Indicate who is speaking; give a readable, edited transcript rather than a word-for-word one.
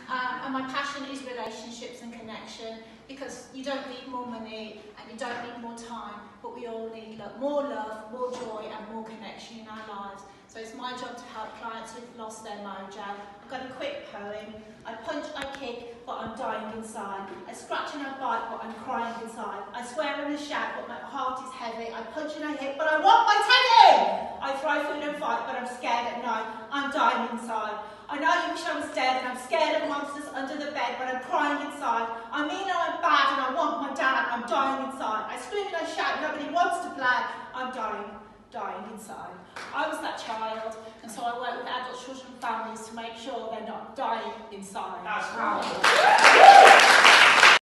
Speaker 1: And my passion is relationships and connection, because you don't need more money and you don't need more time, but we all need more love, more joy and more connection in our lives. So it's my job to help clients who've lost their mojo. I've got a quick poem. I punch, I kick, but I'm dying inside. I scratch and I bite, but I'm crying inside. I swear and I shout, but my heart is heavy. I punch and I hit, but I want my teddy! I throw food and fight, but I'm scared at night. I'm dying inside. I know you wish I was dead, and I'm scared of monsters under the bed, but I'm crying inside. I mean I'm bad, and I want my dad. I'm dying inside. I scream and I shout, nobody wants to play. I'm dying inside. I was that child, and so I work with adult children and families to make sure they're not dying inside.
Speaker 2: That's right.